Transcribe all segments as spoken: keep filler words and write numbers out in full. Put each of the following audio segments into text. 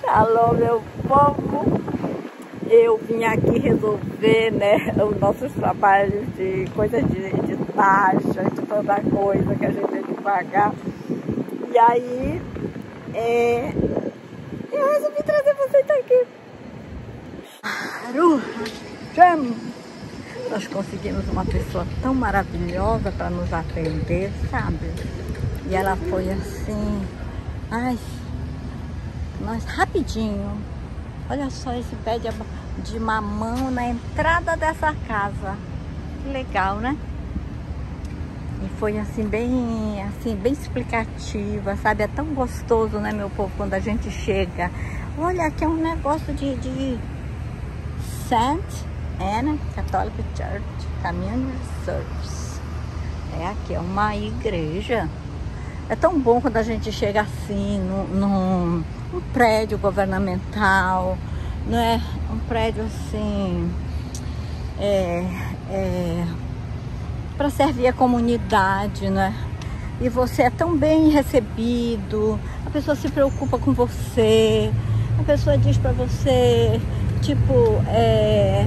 Alô, meu povo, eu vim aqui resolver, né, os nossos trabalhos de coisa de, de taxa, de toda coisa que a gente tem que pagar. E aí, é, eu resolvi trazer vocês aqui. Nós conseguimos uma pessoa tão maravilhosa para nos atender, sabe? E ela foi assim, ai, nós rapidinho. Olha só esse pé de, de mamão na entrada dessa casa. Que legal, né? E foi assim bem, assim bem explicativa, sabe? É tão gostoso, né, meu povo, quando a gente chega. Olha, aqui é um negócio de, de Saint Anna Catholic Church Community Service. É, aqui é uma igreja. É tão bom quando a gente chega assim, num, num um prédio governamental, não é? Um prédio assim, é, é, para servir a comunidade, né? E você é tão bem recebido, a pessoa se preocupa com você, a pessoa diz para você, tipo, é,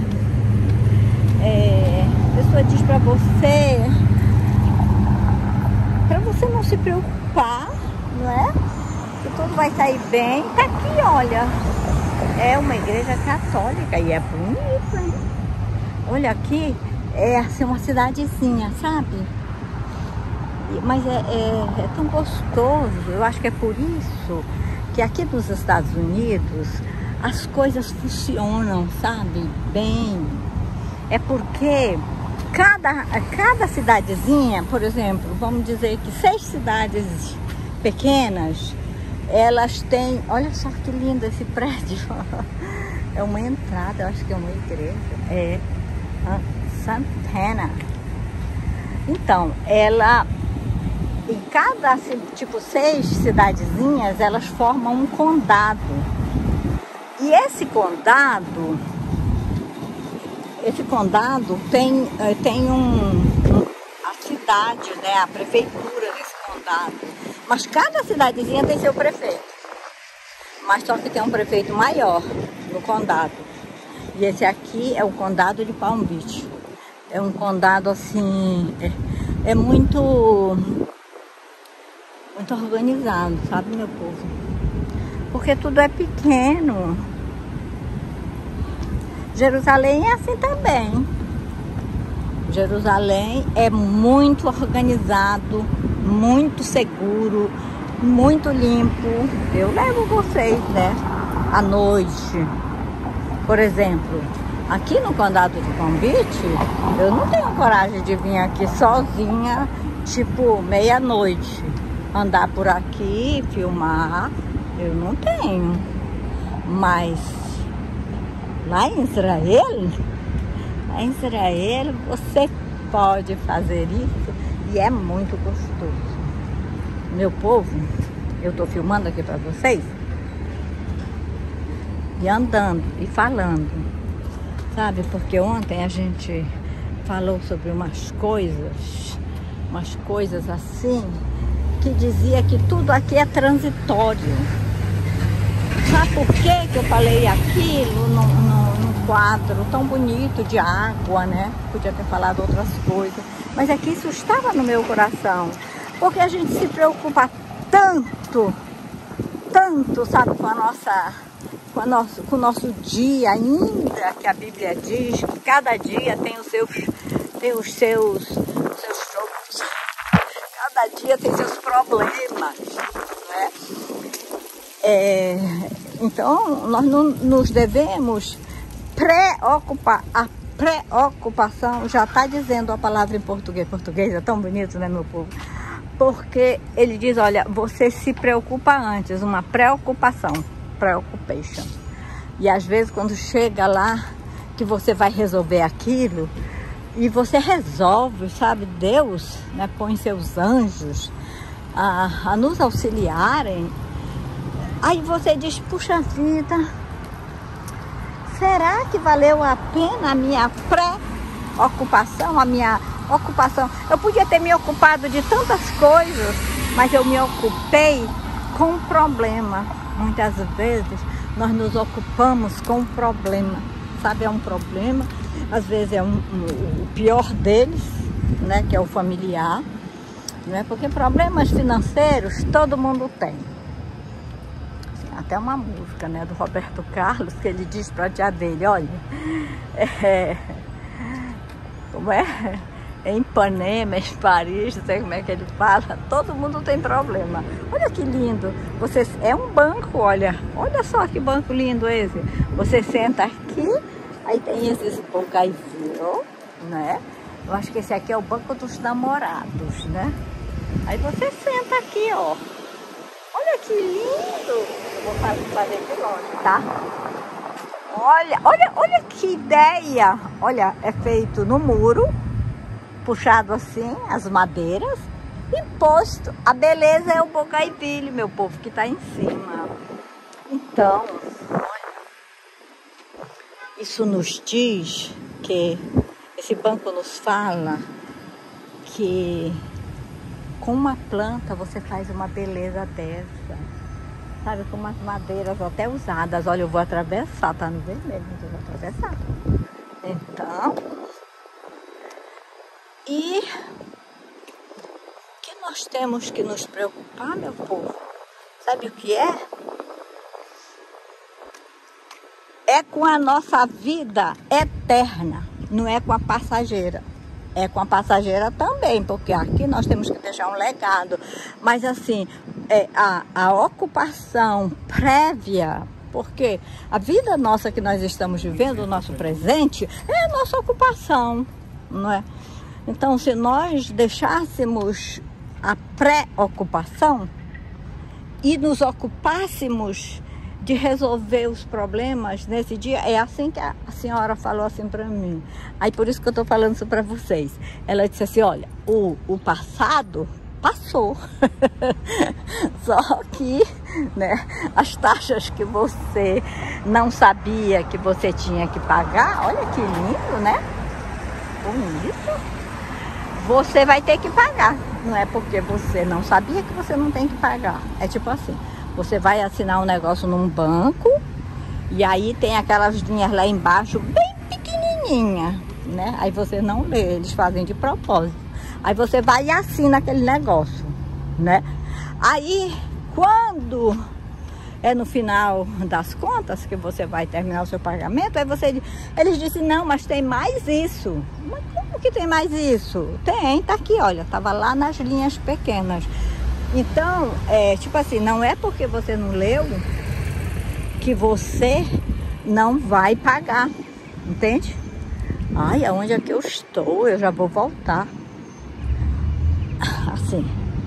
é, a pessoa diz para você, para você não se preocupar, não é? Que tudo vai sair bem. Tá aqui, olha, é uma igreja católica e é bonita, hein? Olha aqui, é assim uma cidadezinha, sabe? Mas é, é, é tão gostoso. Eu acho que é por isso que aqui nos Estados Unidos as coisas funcionam, sabe? Bem. É porque cada, cada cidadezinha, por exemplo, vamos dizer que seis cidades pequenas, elas têm, olha só que lindo esse prédio. É uma entrada, eu acho que é uma igreja. É Santana. Então, ela, em cada, tipo, seis cidadezinhas, elas formam um condado. E esse condado, esse condado tem, tem um, a cidade, né, a prefeitura desse condado. Mas cada cidadezinha tem seu prefeito. Mas só que tem um prefeito maior no condado. E esse aqui é o condado de Palm Beach. É um condado assim, é, é muito, muito organizado, sabe, meu povo? Porque tudo é pequeno. Jerusalém é assim também. Jerusalém é muito organizado, muito seguro, muito limpo. Eu levo vocês, né, à noite. Por exemplo, aqui no condado de Palm Beach, eu não tenho coragem de vir aqui sozinha, tipo meia-noite, andar por aqui, filmar. Eu não tenho. Mas lá em Israel, lá em Israel, você pode fazer isso e é muito gostoso. Meu povo, eu tô filmando aqui para vocês e andando e falando, sabe? Porque ontem a gente falou sobre umas coisas, umas coisas assim, que dizia que tudo aqui é transitório. Sabe por que que eu falei aquilo num, num, num quadro tão bonito de água, né? Podia ter falado outras coisas, mas é que isso estava no meu coração. Porque a gente se preocupa tanto, tanto, sabe, com a nossa, com, a nosso, com o nosso dia, ainda que a Bíblia diz que cada dia tem os seus, tem os seus, os seus jogos, cada dia tem seus problemas, né? É, então, nós não nos devemos preocupar. A preocupação já está dizendo a palavra em português. Português é tão bonito, né, meu povo? Porque ele diz, olha, você se preocupa antes, uma preocupação, preoccupation. E às vezes quando chega lá, que você vai resolver aquilo, e você resolve, sabe, Deus, né, põe seus anjos a, a nos auxiliarem. Aí você diz, puxa vida, será que valeu a pena a minha pré-ocupação, a minha ocupação? Eu podia ter me ocupado de tantas coisas, mas eu me ocupei com um problema. Muitas vezes nós nos ocupamos com um problema. Sabe, é um problema, às vezes é um, um, o pior deles, né, que é o familiar, né, porque problemas financeiros todo mundo tem. Assim, até uma música, né, do Roberto Carlos, que ele diz para a tia dele, olha, é, como é? Em Ipanema, em Paris, não sei como é que ele fala, todo mundo tem problema. Olha que lindo, você, é um banco, olha, olha só que banco lindo esse. Você senta aqui, aí tem esses bocaizinhos, né? Eu acho que esse aqui é o banco dos namorados, né? Aí você senta aqui, ó. Olha que lindo. Eu vou fazer de longe, tá? Olha, olha, olha que ideia. Olha, é feito no muro, puxado assim, as madeiras, e posto. A beleza é o bocaivilho, meu povo, que tá em cima. Então, isso nos diz que, esse banco nos fala que com uma planta você faz uma beleza dessa, sabe, com umas madeiras até usadas. Olha, eu vou atravessar, tá no vermelho, mas eu vou atravessar. Então, e o que nós temos que nos preocupar, meu povo, sabe o que é? É com a nossa vida eterna, não é com a passageira. É com a passageira também, porque aqui nós temos que deixar um legado. Mas assim, é a, a ocupação prévia, porque a vida nossa que nós estamos vivendo, o nosso presente, é a nossa ocupação, não é? Então, se nós deixássemos a pré-ocupação e nos ocupássemos de resolver os problemas nesse dia, é assim que a senhora falou assim para mim. Aí por isso que eu estou falando isso para vocês. Ela disse assim, olha, o, o passado passou. Só que, né, as taxas que você não sabia que você tinha que pagar, olha que lindo, né? Bonito. Você vai ter que pagar. Não é porque você não sabia que você não tem que pagar. É tipo assim, você vai assinar um negócio num banco e aí tem aquelas linhas lá embaixo bem pequenininha, né? Aí você não lê, eles fazem de propósito. Aí você vai e assina aquele negócio, né? Aí, quando é no final das contas que você vai terminar o seu pagamento, aí você, eles dizem, não, mas tem mais isso. Mas como que tem mais isso? Tem, tá aqui, olha, tava lá nas linhas pequenas. Então, é, tipo assim, não é porque você não leu que você não vai pagar, entende? Ai, aonde é que eu estou? Eu já vou voltar. Assim,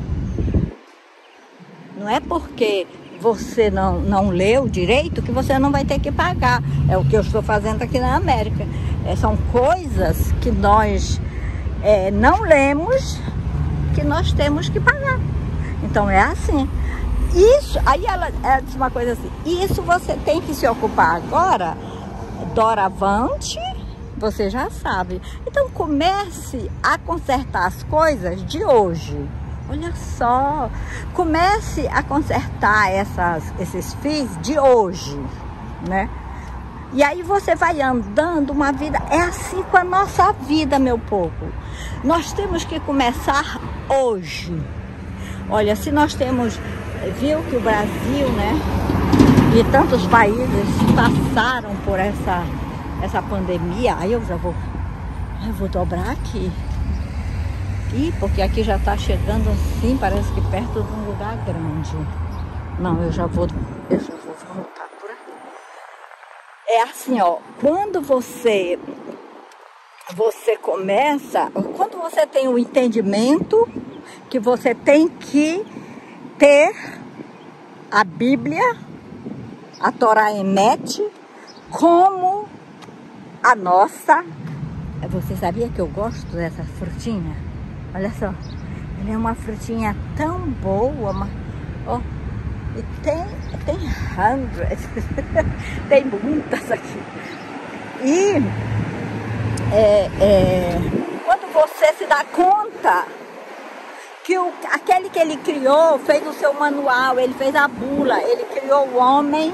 não é porque você não, não leu direito que você não vai ter que pagar. É o que eu estou fazendo aqui na América. É, são coisas que nós é, não lemos que nós temos que pagar. Então é assim. Isso, aí ela, ela disse uma coisa assim, isso você tem que se ocupar agora, doravante, você já sabe. Então comece a consertar as coisas de hoje. Olha só, comece a consertar essas, esses fios de hoje, né? E aí você vai andando uma vida, é assim com a nossa vida, meu povo. Nós temos que começar hoje. Olha, se nós temos, viu que o Brasil, né, e tantos países passaram por essa, essa pandemia, aí eu já vou, eu vou dobrar aqui. Ih, porque aqui já tá chegando assim, parece que perto de um lugar grande. Não, eu já vou, eu já vou voltar por aqui. É assim, ó, quando você, você começa, quando você tem o entendimento que você tem que ter a Bíblia, a Torá Emet, como a nossa. Você sabia que eu gosto dessa frutinha? Olha só, ela é uma frutinha tão boa, mas, ó, e tem, tem hundreds, tem muitas aqui. E é, é, quando você se dá conta que o, aquele que ele criou, fez o seu manual, ele fez a bula, ele criou o homem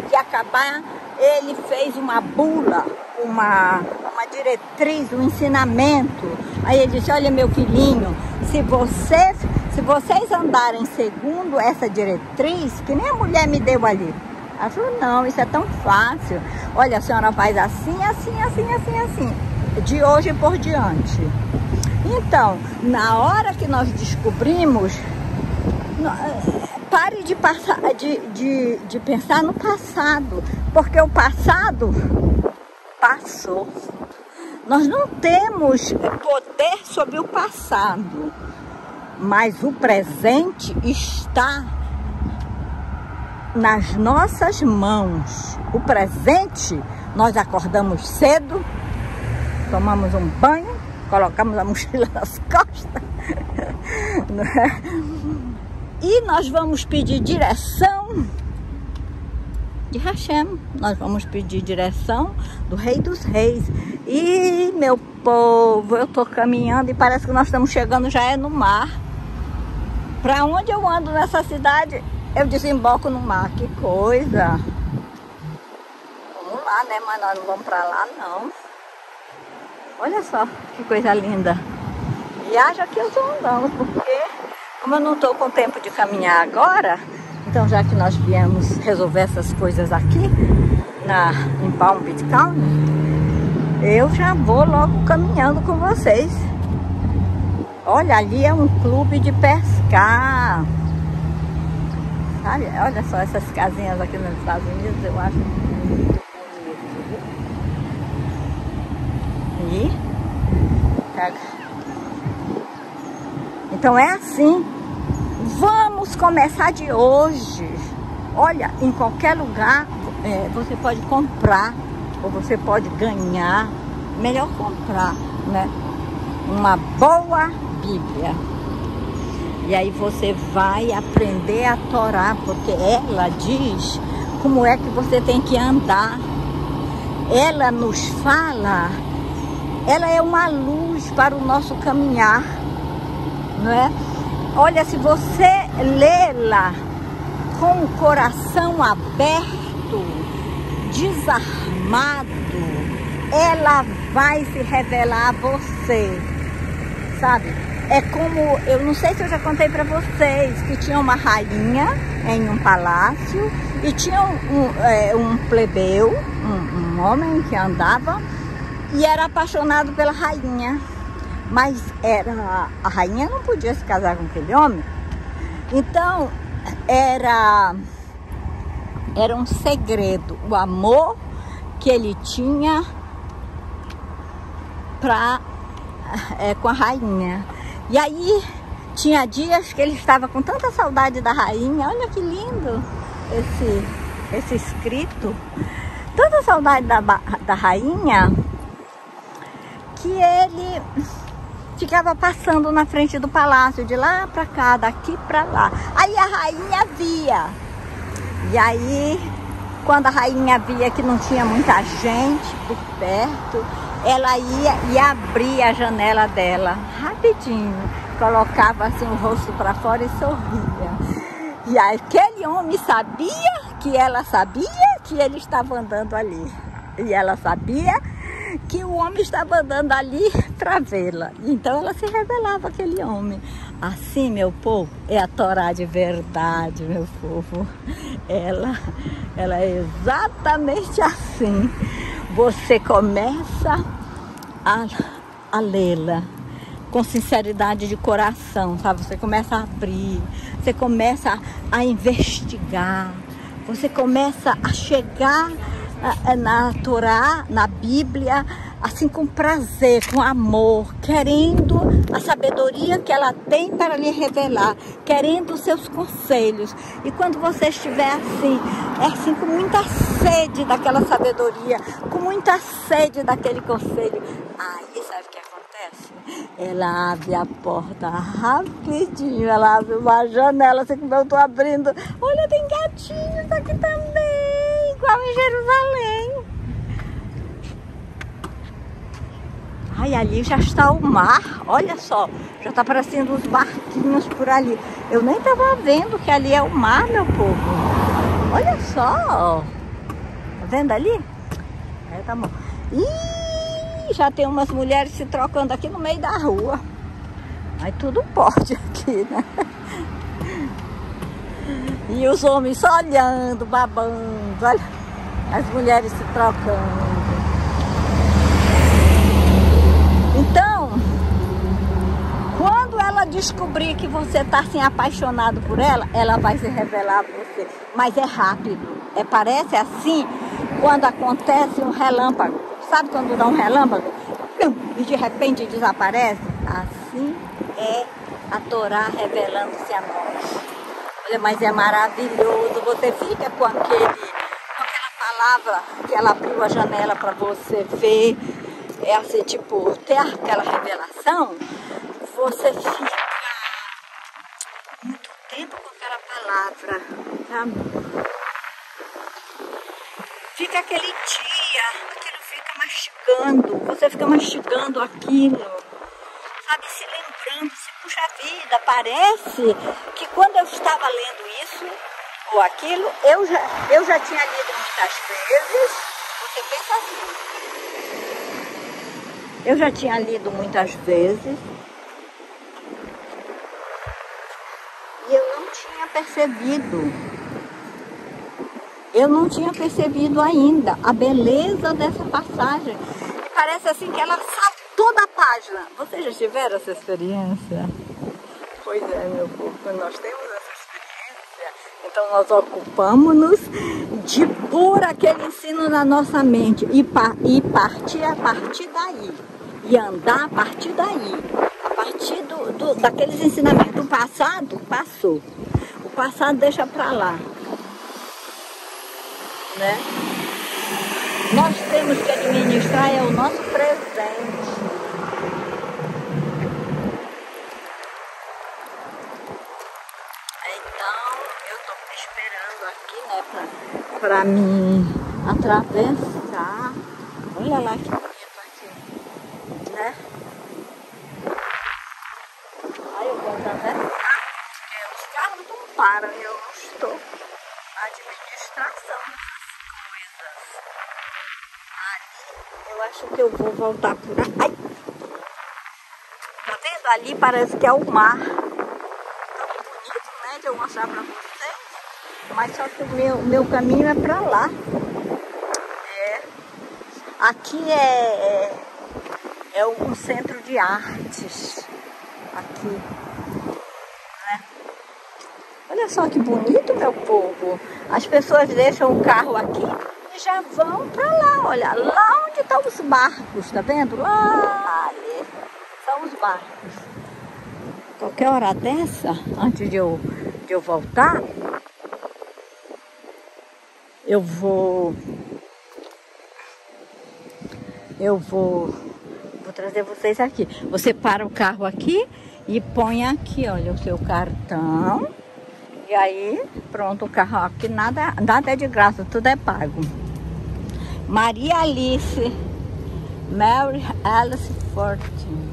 que acabar, ele fez uma bula, uma, uma diretriz, um ensinamento. Aí ele disse, olha meu filhinho, se vocês, se vocês andarem segundo essa diretriz, que nem a mulher me deu ali. Ela falou, não, isso é tão fácil. Olha, a senhora faz assim, assim, assim, assim, assim. De hoje por diante. Então, na hora que nós descobrimos, pare de, passar, de, de, de pensar no passado, porque o passado passou. Nós não temos poder sobre o passado, mas o presente está nas nossas mãos. O presente, nós acordamos cedo, tomamos um banho, colocamos a mochila nas costas, não é? E nós vamos pedir direção de Hashem, nós vamos pedir direção do Rei dos Reis. E meu povo, eu tô caminhando e parece que nós estamos chegando já é no mar. Para onde eu ando nessa cidade, eu desemboco no mar. Que coisa! Vamos lá, né? Mas nós não vamos para lá, não. Olha só que coisa linda. Viaja que eu tô andando, porque como eu não tô com tempo de caminhar agora, então já que nós viemos resolver essas coisas aqui na, em Palm Beach County, eu já vou logo caminhando com vocês. Olha, ali é um clube de pescar. Sabe? Olha só essas casinhas aqui nos Estados Unidos, eu acho muito bonito. E pega. Então é assim. Vamos começar de hoje. Olha, em qualquer lugar é, você pode comprar ou você pode ganhar. Melhor comprar, né? Uma boa Bíblia. E aí você vai aprender a Torá, porque ela diz como é que você tem que andar. Ela nos fala, ela é uma luz para o nosso caminhar, não é? Olha, se você lê-la com o coração aberto, desarmado, ela vai se revelar a você, sabe? É como, eu não sei se eu já contei para vocês, que tinha uma rainha em um palácio e tinha um, é, um plebeu, um, um homem que andava e era apaixonado pela rainha. Mas era, a rainha não podia se casar com aquele homem. Então, era, era um segredo, o amor que ele tinha pra, é, com a rainha. E aí, tinha dias que ele estava com tanta saudade da rainha. Olha que lindo esse, esse escrito. Tanta saudade da, da rainha, que ele ficava passando na frente do palácio, de lá para cá, daqui para lá. Aí a rainha via. E aí, quando a rainha via que não tinha muita gente por perto, ela ia e abria a janela dela rapidinho, colocava assim o rosto para fora e sorria. E aquele homem sabia que ela sabia que ele estava andando ali. E ela sabia que o homem estava andando ali para vê-la. Então ela se revelava aquele homem. Assim, meu povo, é a Torá de verdade, meu povo. Ela, ela é exatamente assim. Você começa a, a lê-la com sinceridade de coração, sabe? Você começa a abrir, você começa a investigar, você começa a chegar na Torá, na Bíblia, assim com prazer, com amor, querendo a sabedoria que ela tem para lhe revelar, querendo os seus conselhos. E quando você estiver assim, é assim com muita sede daquela sabedoria, com muita sede daquele conselho, aí sabe o que acontece? Ela abre a porta rapidinho, ela abre uma janela, assim como eu estou abrindo. Olha, tem gatinhos aqui também, igual em Jerusalém. Ai, ali já está o mar, olha só, já está aparecendo os barquinhos por ali. Eu nem estava vendo que ali é o mar, meu povo. Olha só, vendo ali? É, tá bom. Ih, já tem umas mulheres se trocando aqui no meio da rua. Aí tudo pode aqui, né? E os homens só olhando, babando. Olha, as mulheres se trocando. Então, quando ela descobrir que você está assim, apaixonado por ela, ela vai se revelar para você. Mas é rápido. É, parece assim, quando acontece um relâmpago. Sabe quando dá um relâmpago? E de repente desaparece? Assim é a Torá revelando-se a nós. Olha, mas é maravilhoso. Você fica com, aquele, com aquela palavra que ela abriu a janela para você ver. É assim, tipo, ter aquela revelação. Você fica muito tempo com aquela palavra, sabe? Fica aquele dia, aquilo fica mastigando, você fica mastigando aquilo, sabe, se lembrando, se puxa vida, parece que quando eu estava lendo isso ou aquilo, eu já, eu já tinha lido muitas vezes, você pensa assim, eu já tinha lido muitas vezes, e eu não tinha percebido. Eu não tinha percebido ainda a beleza dessa passagem. Parece assim que ela saltou da página. Vocês já tiveram essa experiência? Pois é, meu povo, nós temos essa experiência. Então nós ocupamos-nos de pôr aquele ensino na nossa mente e, pa e partir a partir daí. E andar a partir daí. A partir do, do, daqueles ensinamentos. Do passado, passou. O passado deixa pra lá. Né? Nós temos que administrar é o nosso presente. Então eu estou esperando aqui, né, para mim atravessar. Olha lá que bonito aqui, né? Aí eu vou atravessar, porque os carros não param e eu não estou na administração. Eu acho que eu vou voltar por aí. Ai. Tá vendo? Ali parece que é o mar. Tão bonito, né? De eu mostrar pra vocês. Mas só que o meu, meu caminho é pra lá. É. Aqui é, é, é um centro de artes. Aqui. Né? Olha só que bonito, meu povo. As pessoas deixam o carro aqui. Já vão para lá, olha, lá onde estão os barcos, tá vendo? Lá ali são os barcos. Qualquer hora dessa, antes de eu, de eu voltar, eu vou, eu vou, vou trazer vocês aqui. Você para o carro aqui e põe aqui, olha, o seu cartão. E aí, pronto, o carro aqui, nada, nada é de graça, tudo é pago. Maria Alice, Mary Alice Fortune,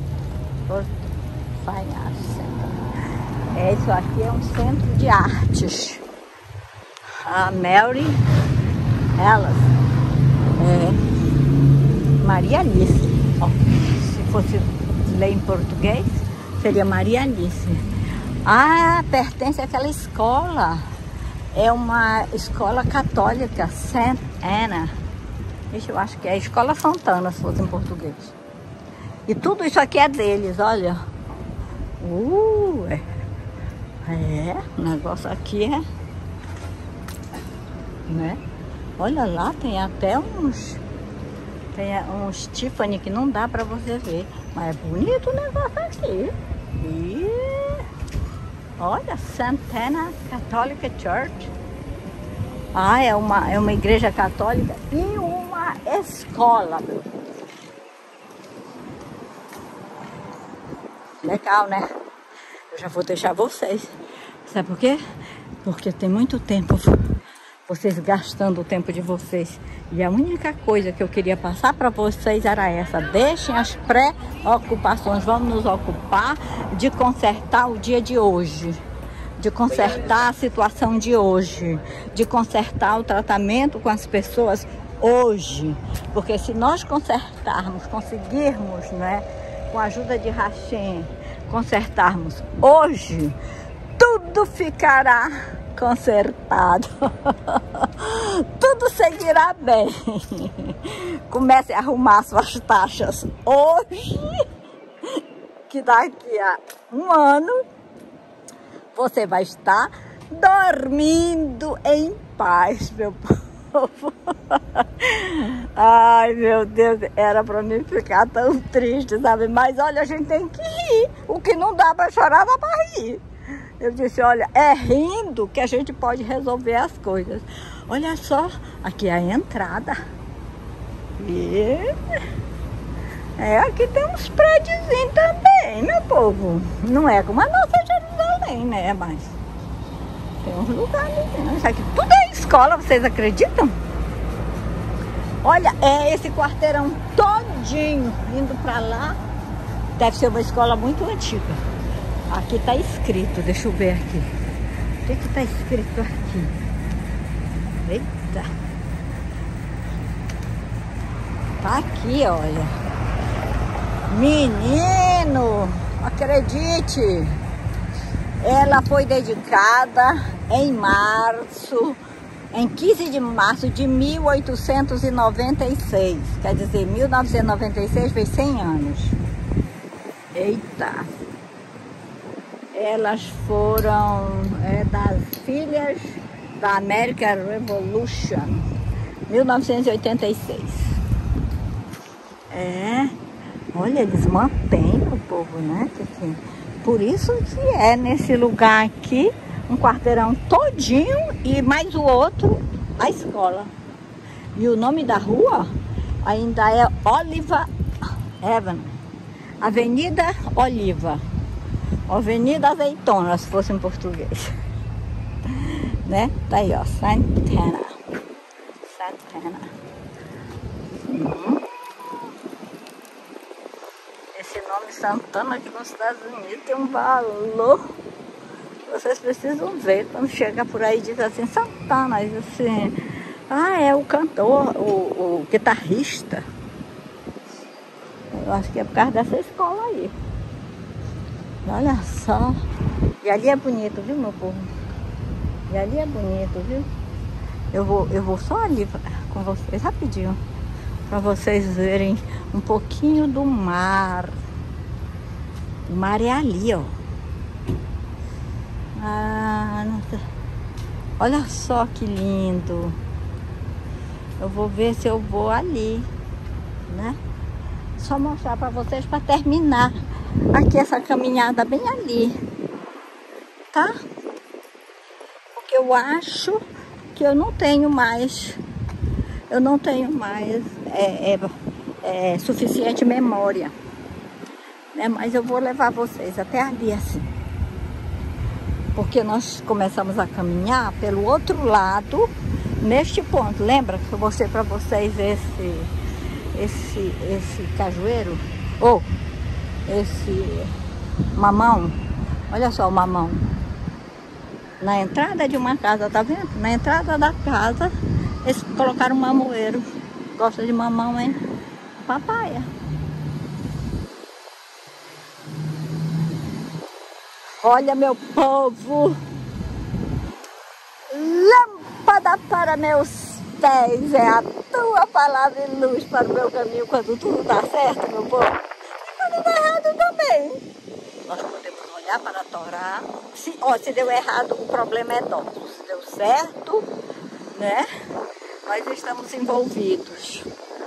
Fine Arts Center. É, isso aqui é um centro de artes. A Mary Alice, é, Maria Alice. Ó, se fosse ler em português, seria Maria Alice. Ah, pertence àquela escola. É uma escola católica, Saint Anna. Deixa eu acho que é a Escola Santana, se fosse em português. E tudo isso aqui é deles, olha. Uh, é, é o negócio aqui é... Né? Olha lá, tem até uns... Tem uns Tiffany que não dá pra você ver. Mas é bonito o negócio aqui. E... Olha, Santana Catholic Church. Ah, é uma, é uma igreja católica e uma escola. Legal, né? Eu já vou deixar vocês. Sabe por quê? Porque tem muito tempo vocês gastando o tempo de vocês. E a única coisa que eu queria passar para vocês era essa. Deixem as pré-ocupações. Vamos nos ocupar de consertar o dia de hoje. de consertar a situação de hoje, de consertar o tratamento com as pessoas hoje. Porque se nós consertarmos, conseguirmos, né, com a ajuda de Hashem, consertarmos hoje, tudo ficará consertado. Tudo seguirá bem. Comece a arrumar suas taxas hoje, que daqui a um ano você vai estar dormindo em paz, meu povo. Ai, meu Deus, era para mim ficar tão triste, sabe? Mas olha, a gente tem que rir. O que não dá para chorar, dá para rir. Eu disse, olha, é rindo que a gente pode resolver as coisas. Olha só, aqui é a entrada. E é, aqui tem uns prédiozinhos também, meu povo. Não é como a nossa Jerusalém, né? Mas tem uns lugares. Isso aqui tudo é escola, vocês acreditam? Olha, é esse quarteirão todinho indo pra lá. Deve ser uma escola muito antiga. Aqui tá escrito, deixa eu ver aqui. O que que tá escrito aqui? Eita. Tá aqui, olha. Menino, acredite. Ela foi dedicada em março, em quinze de março de mil oitocentos e noventa e seis. Quer dizer, mil novecentos e noventa e seis fez cem anos. Eita. Elas foram é, das filhas da American Revolution, mil novecentos e oitenta e seis. É, olha, eles mantêm o povo, né? Assim, por isso que é nesse lugar aqui, um quarteirão todinho e mais o outro, a escola. E o nome da rua ainda é Oliva Avenue, Avenida Oliva. Avenida Azeitona, se fosse em português. Né? Tá aí, ó. Santana. Santana. Uhum. Esse nome Santana aqui nos Estados Unidos tem um valor. Vocês precisam ver. Quando chega por aí diz assim, Santana. Diz assim, ah, é o cantor, o, o guitarrista. Eu acho que é por causa dessa escola aí. Olha só. E ali é bonito, viu, meu povo? E ali é bonito, viu? Eu vou, eu vou só ali com vocês, rapidinho. Para vocês verem um pouquinho do mar. O mar é ali, ó. Ah, nossa. Olha só que lindo. Eu vou ver se eu vou ali, né? Só mostrar para vocês para terminar. Aqui essa caminhada bem ali, tá? Porque eu acho que eu não tenho mais, eu não tenho mais é, é, é, suficiente memória, né? Mas eu vou levar vocês até ali assim, porque nós começamos a caminhar pelo outro lado, neste ponto. Lembra que eu mostrei para vocês esse, esse, esse cajueiro? Ou oh, esse mamão, olha só o mamão. Na entrada de uma casa, tá vendo? Na entrada da casa, eles colocaram um mamoeiro. Gosta de mamão, hein? Papaya. Olha, meu povo. Lâmpada para meus pés é a tua palavra e luz para o meu caminho quando tudo dá certo, meu povo. Quando dá errado também. Nós podemos olhar para a Torá. Se, ó, se deu errado, o problema é nosso. Se deu certo, né? Nós estamos envolvidos.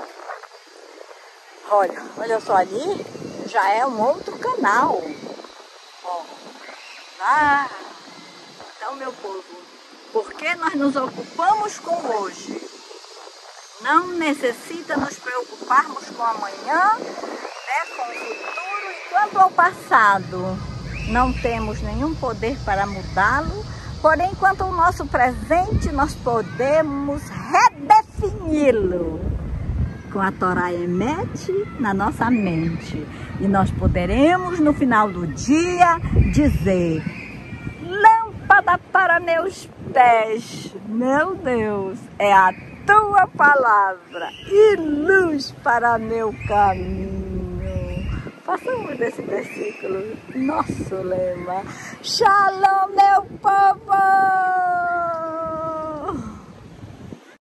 Olha, olha só ali, já é um outro canal. Ó, lá. Então, meu povo, porque nós nos ocupamos com hoje, não necessita nos preocuparmos com amanhã, né, com o futuro. E quanto ao passado, não temos nenhum poder para mudá-lo, porém, quanto ao nosso presente, nós podemos redefini-lo com a Torá Emet na nossa mente. E nós poderemos, no final do dia, dizer: para meus pés, meu Deus, é a tua palavra e luz para meu caminho. Façamos desse versículo nosso lema. Shalom, meu povo.